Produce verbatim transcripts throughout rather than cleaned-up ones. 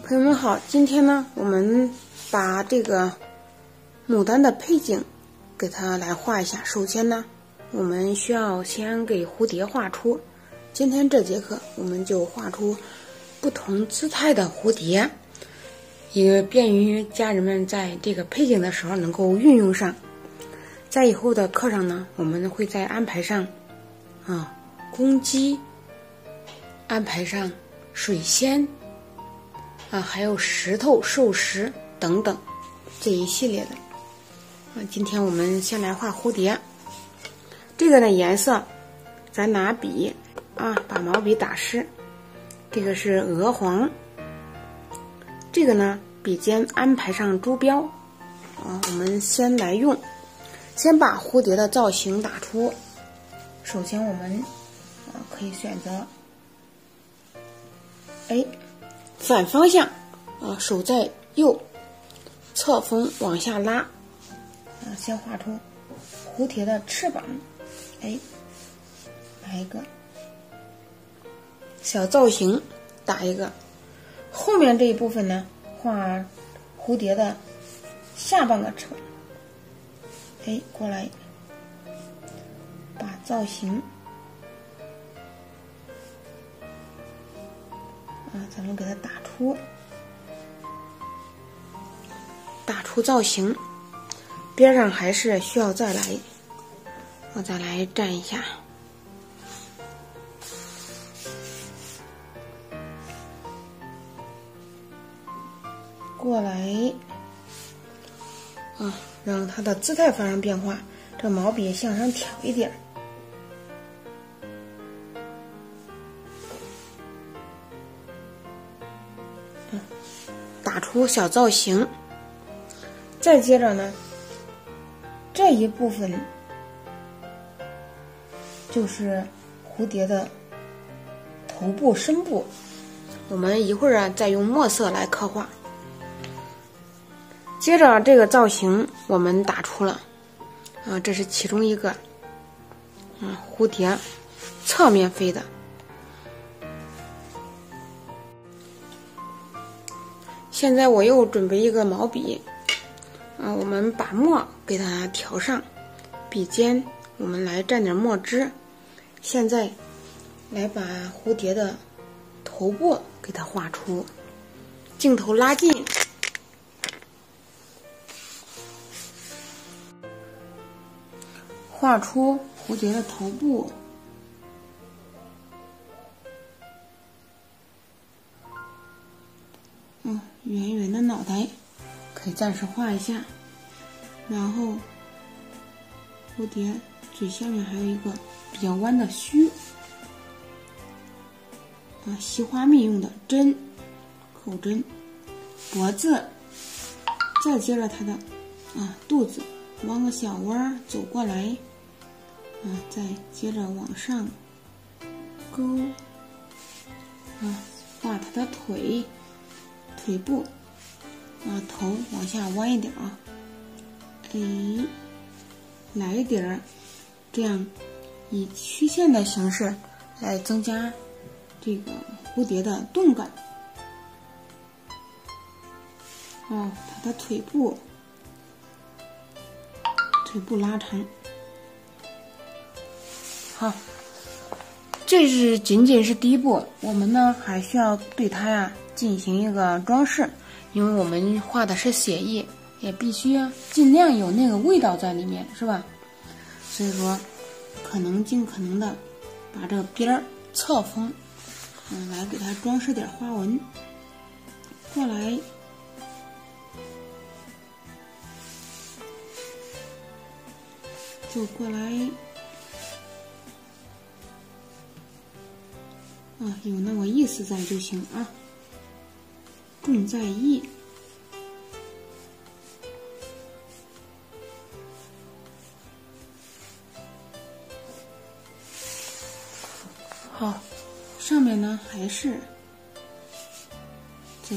朋友们好，今天呢，我们把这个牡丹的配景给它来画一下。首先呢，我们需要先给蝴蝶画出。今天这节课我们就画出不同姿态的蝴蝶，也便于家人们在这个配景的时候能够运用上。在以后的课上呢，我们会在安排上啊公鸡，安排上水仙啊，还有石头、兽石等等这一系列的啊。今天我们先来画蝴蝶，这个呢颜色，咱拿笔啊，把毛笔打湿。这个是鹅黄，这个呢笔尖安排上珠标啊。我们先来用，先把蝴蝶的造型打出。首先我们啊可以选择，哎。反方向啊，手在右，侧锋往下拉啊，先画出蝴蝶的翅膀，哎，来一个小造型，打一个。后面这一部分呢，画蝴蝶的下半个翅膀，哎，过来把造型。啊，咱们给它打出，打出造型，边上还是需要再来，我再来蘸一下，过来，啊，让它的姿态发生变化，这毛笔向上挑一点。打出小造型，再接着呢，这一部分就是蝴蝶的头部、身部，我们一会儿啊再用墨色来刻画。接着这个造型我们打出了，啊，这是其中一个，嗯，蝴蝶侧面飞的。现在我又准备一个毛笔，啊，我们把墨给它调上，笔尖我们来蘸点墨汁。现在来把蝴蝶的头部给它画出，镜头拉近，画出蝴蝶的头部。嗯，圆圆的脑袋可以暂时画一下，然后蝴蝶嘴下面还有一个比较弯的须，啊，吸花蜜用的针，口针，脖子，再接着它的啊肚子，弯个小弯走过来，啊，再接着往上勾，啊，画它的腿。腿部，啊，头往下弯一点啊，哎，来一点儿，这样以曲线的形式来增加这个蝴蝶的动感。啊，它的腿部，腿部拉长。好，这是仅仅是第一步，我们呢还需要对它呀。进行一个装饰，因为我们画的是写意，也必须尽量有那个味道在里面，是吧？所以说，可能尽可能的把这个边儿侧锋，嗯，来给它装饰点花纹。过来，就过来，啊，有那个意思在就行啊。重在意，好，上面呢还是走，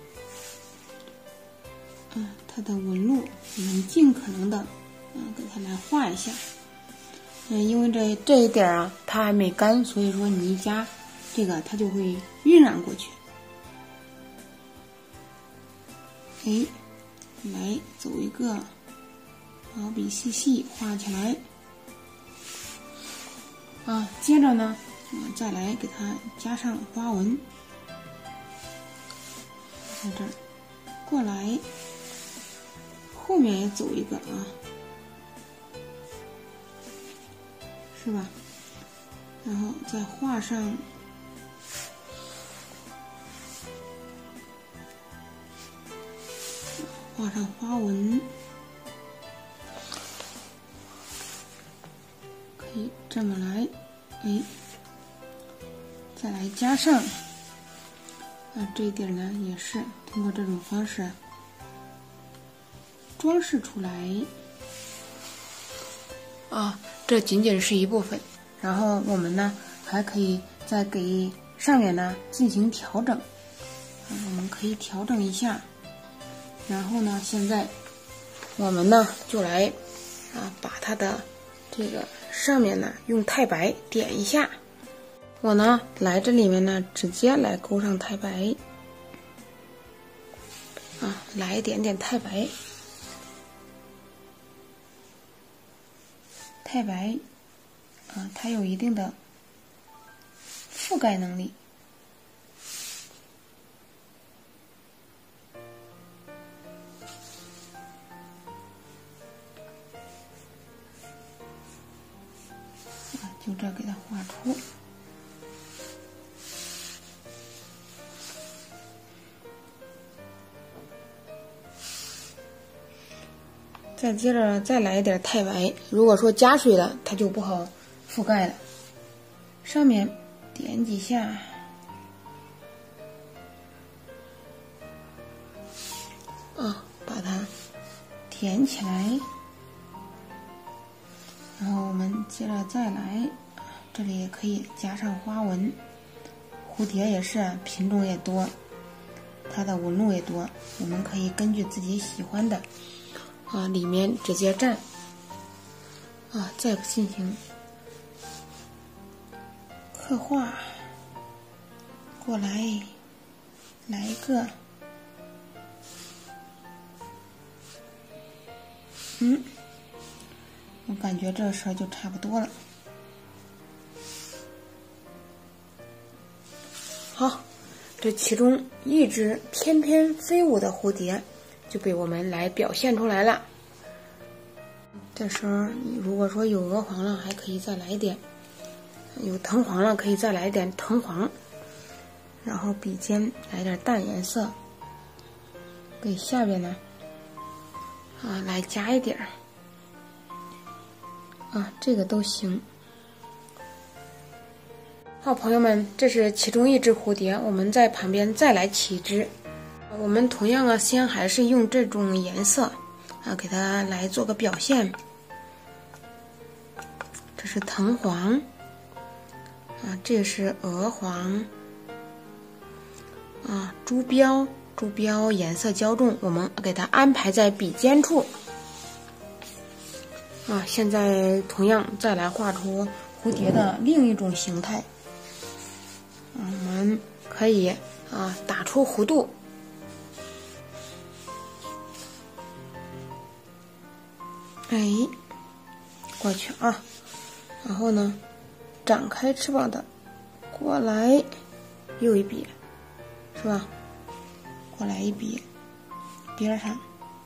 啊，它的纹路我们尽可能的，啊，给它来画一下。嗯，因为这这一点啊，它还没干，所以说你一加这个，它就会晕染过去。 哎，来走一个毛笔细细画起来。啊，接着呢，我们再来给它加上花纹，在这儿过来，后面也走一个啊，是吧？然后再画上画上花纹，可以这么来，哎，再来加上啊，这一点呢也是通过这种方式装饰出来啊，这仅仅是一部分。然后我们呢还可以再给上面呢进行调整，啊，我们可以调整一下。然后呢，现在我们呢就来啊把它的这个上面呢用太白点一下。我呢来这里面呢直接来勾上太白，啊，来一点点太白，太白。啊，它有一定的覆盖能力。啊，就这给它画出。再接着再来一点太白，如果说加水了，它就不好覆盖了。上面点几下，啊，把它填起来。然后我们接着再来，这里也可以加上花纹。蝴蝶也是品种也多，它的纹路也多，我们可以根据自己喜欢的啊里面直接蘸，啊，再进行刻画。过来，来一个，嗯，我感觉这时候就差不多了。好，这其中一只翩翩飞舞的蝴蝶就被我们来表现出来了。这时候如果说有鹅黄了，还可以再来一点。有藤黄了，可以再来一点藤黄，然后笔尖来点淡颜色，给下边呢啊来加一点啊，这个都行。好，朋友们，这是其中一只蝴蝶，我们在旁边再来起一只。我们同样啊，先还是用这种颜色啊，给它来做个表现。这是藤黄。啊，这是鹅黄，啊，珠标，珠标颜色较重，我们给它安排在笔尖处。啊，现在同样再来画出蝴蝶的另一种形态。啊，我们可以啊打出弧度，哎，过去啊，然后呢？展开翅膀的，过来，又一笔，是吧？过来一笔，边上，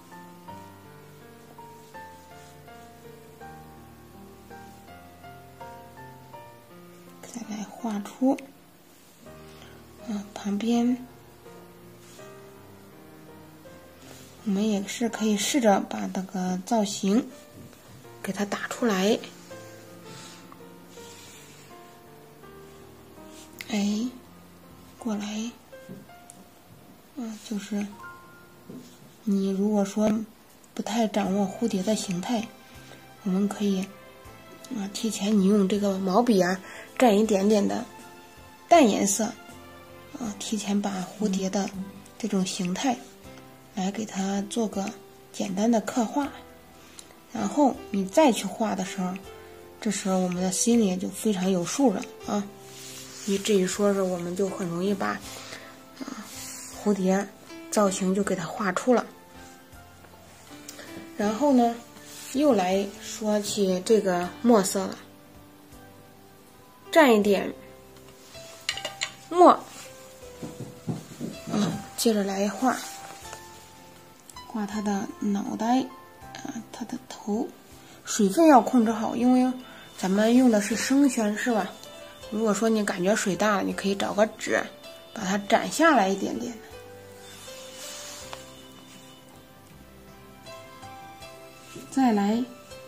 再来画出，啊，旁边，我们也是可以试着把这个造型给它打出来。哎，过来，啊，就是你如果说不太掌握蝴蝶的形态，我们可以啊提前你用这个毛笔啊蘸一点点的淡颜色，啊，提前把蝴蝶的这种形态来给它做个简单的刻画，然后你再去画的时候，这时候我们的心里就非常有数了啊。你至于说是我们就很容易把啊蝴蝶造型就给它画出了。然后呢，又来说起这个墨色了，蘸一点墨，啊，接着来画，画它的脑袋，啊，它的头，水分要控制好，因为咱们用的是生宣，是吧？如果说你感觉水大了，你可以找个纸把它蘸下来一点点。再来，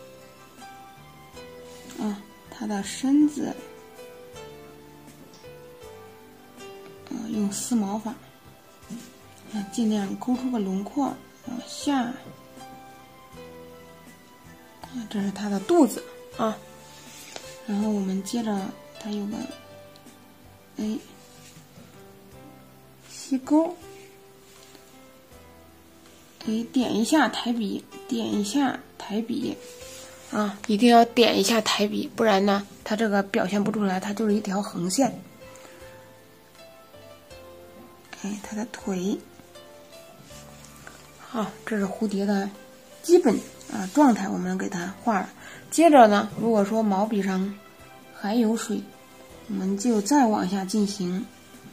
啊，它的身子，啊，用丝毛法，啊，尽量勾出个轮廓，往下，啊，这是它的肚子啊。然后我们接着，它有个，哎，膝沟。可以点一下抬笔，点一下抬笔，啊，一定要点一下抬笔，不然呢，它这个表现不出来，它就是一条横线。哎，它的腿，好，这是蝴蝶的基本啊状态，我们给它画了。接着呢，如果说毛笔上还有水，我们就再往下进行。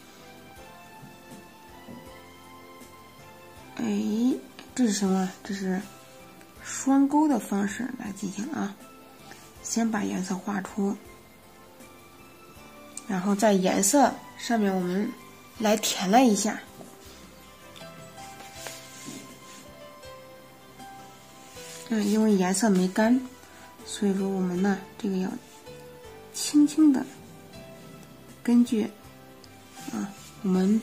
哎。这是什么？这是双钩的方式来进行啊。先把颜色画出，然后在颜色上面我们来填了一下。嗯，因为颜色没干，所以说我们呢，这个要轻轻的根据啊我们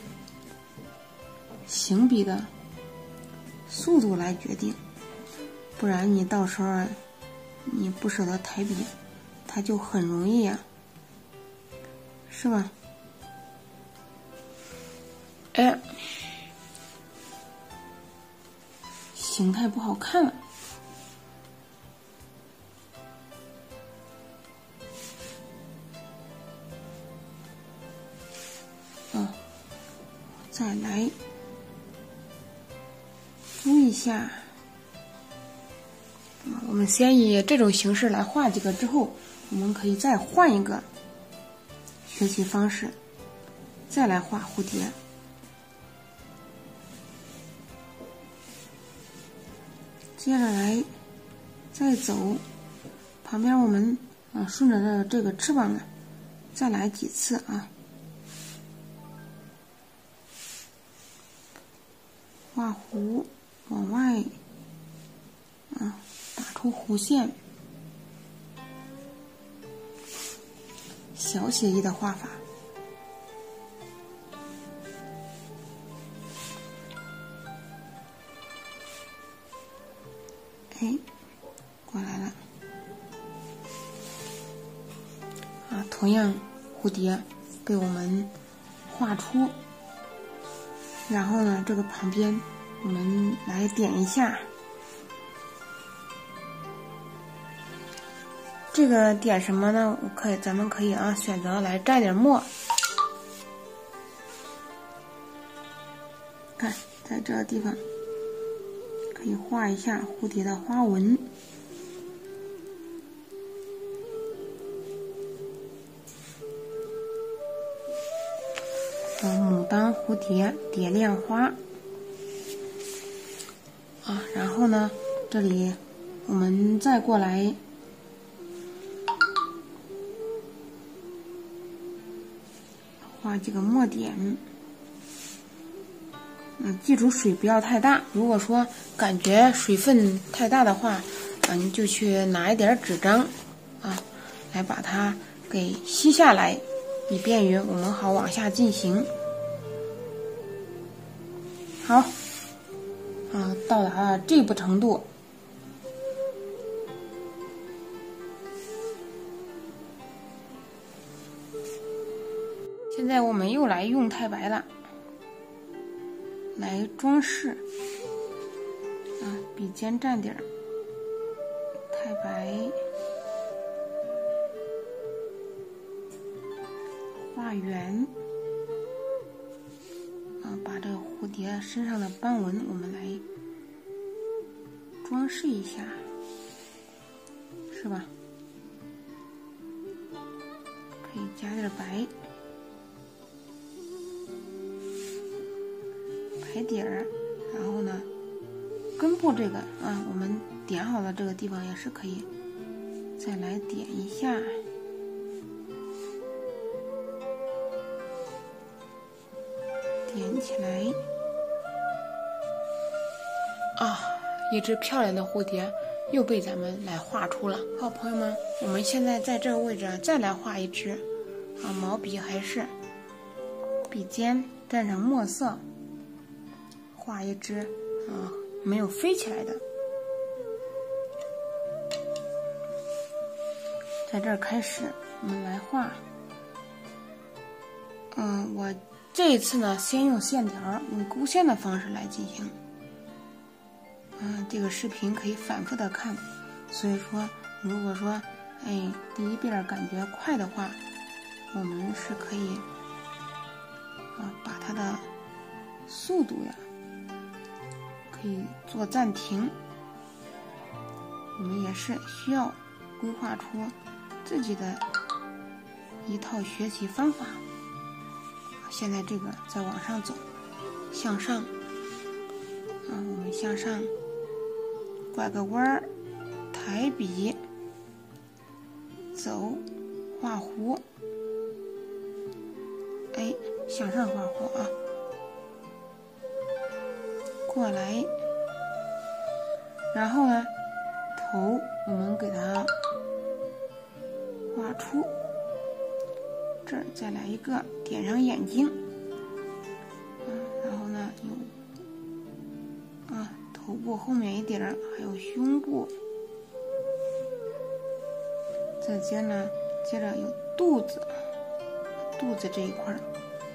行笔的速度来决定，不然你到时候你不舍得抬笔，它就很容易呀、啊，是吧？哎，形态不好看了。啊，再来。注意一下，我们先以这种形式来画几个之后，我们可以再换一个学习方式，再来画蝴蝶。接着来再走，旁边我们啊顺着的这个翅膀呢，再来几次啊。画弧。往外，啊，打出弧线，小写意的画法。哎，过来了。啊，同样蝴蝶被我们画出，然后呢，这个旁边。我们来点一下，这个点什么呢？我可以，咱们可以啊选择来蘸点墨。看，在这个地方可以画一下蝴蝶的花纹。牡丹蝴蝶蝶恋花。啊，然后呢，这里我们再过来画几个墨点。嗯，记住水不要太大。如果说感觉水分太大的话，啊，你就去拿一点纸张，啊，来把它给吸下来，以便于我们好往下进行。好。啊，到达了这步程度，现在我们又来用太白了，来装饰。啊，笔尖蘸点太白，画圆。啊，把这个蝴蝶蝶身上的斑纹，我们来装饰一下，是吧？可以加点白，白底儿，然后呢，根部这个啊，我们点好了这个地方也是可以再来点一下。点起来啊，一只漂亮的蝴蝶又被咱们来画出了。好，朋友们，我们现在在这个位置再来画一只啊，毛笔还是笔尖蘸上墨色，画一只啊没有飞起来的。在这儿开始，我们来画。嗯，我这一次呢，先用线条，用勾线的方式来进行。嗯，这个视频可以反复的看，所以说，如果说，哎，第一遍感觉快的话，我们是可以啊，把它的速度呀，可以做暂停。我们也是需要规划出自己的一套学习方法。现在这个再往上走，向上，啊，我们向上拐个弯儿，抬笔，走，画弧，哎，向上画弧啊，过来，然后呢，头我们给它画出。这儿再来一个，点上眼睛，啊，然后呢有啊头部后面一点儿，还有胸部，再接呢，接着有肚子，肚子这一块儿，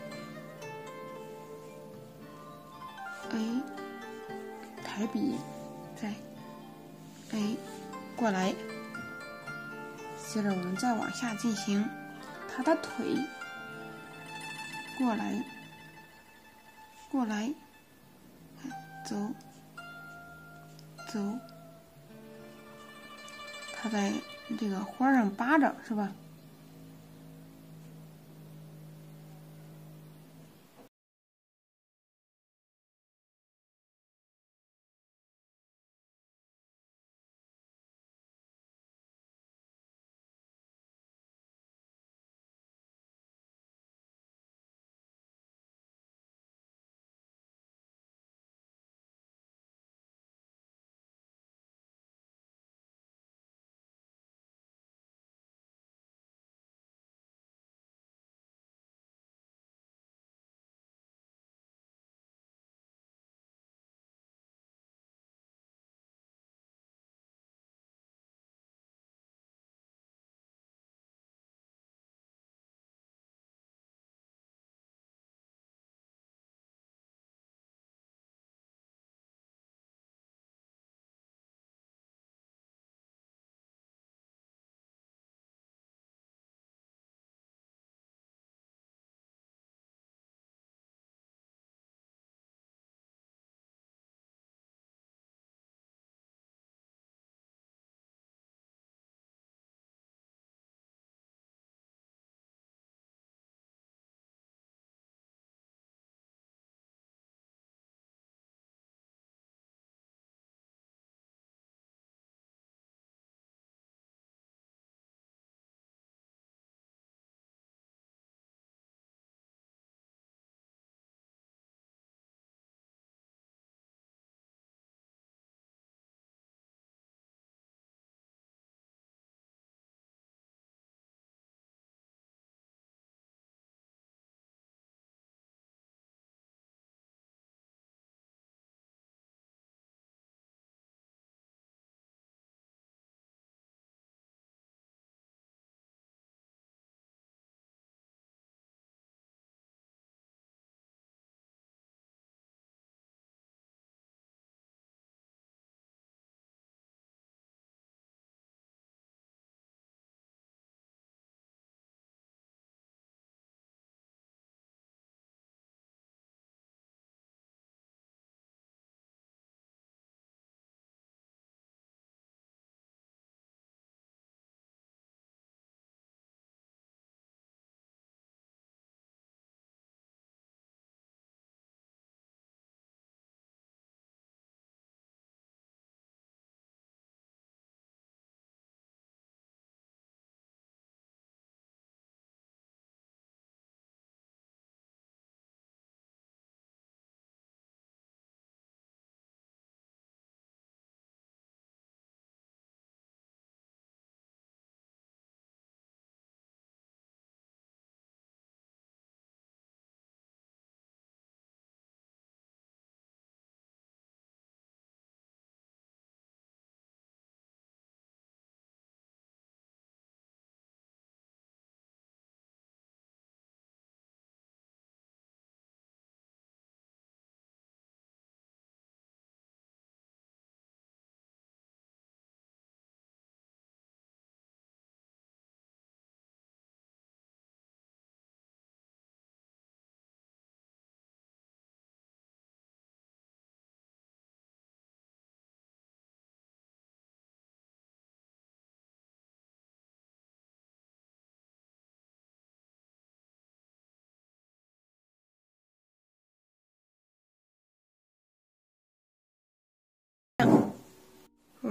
哎，抬笔，再哎过来，接着我们再往下进行。他的腿，过来，过来，走，走，他在这个花上扒着，是吧？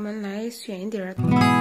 们来选一点儿。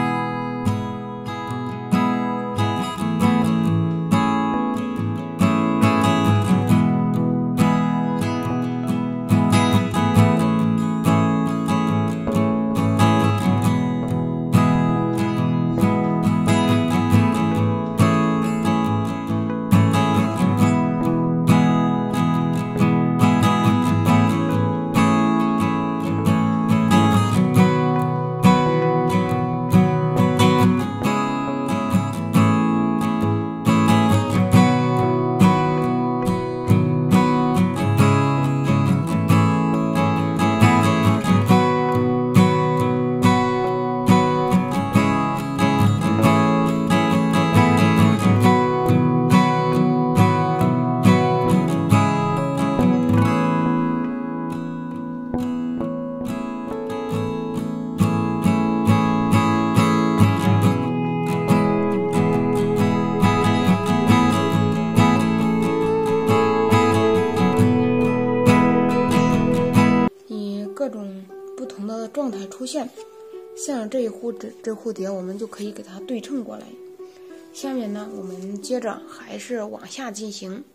各种不同的状态出现，像这一蝴这这蝴蝶，我们就可以给它对称过来。下面呢，我们接着还是往下进行。